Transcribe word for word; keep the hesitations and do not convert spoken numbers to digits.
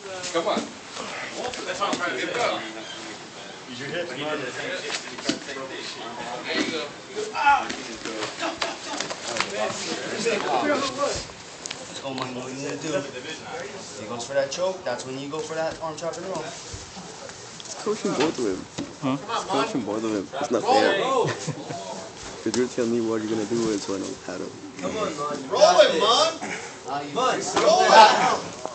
Come on. That's what I'm trying to get up. Use your hips, man. There you go. Oh my, what you gonna do? He goes for that choke, that's when you go for that arm chop and roll. Coaching both of him. Huh? Coaching both of him. It's not fair. Because you're telling me what you're gonna do and so I know how to. Come on, man. Roll it, man. Roll it.